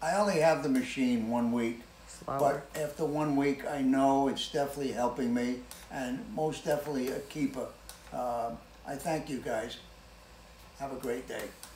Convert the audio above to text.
I only have the machine 1 week, Slower. but after 1 week, I know it's definitely helping me, and most definitely a keeper. I thank you guys. Have a great day.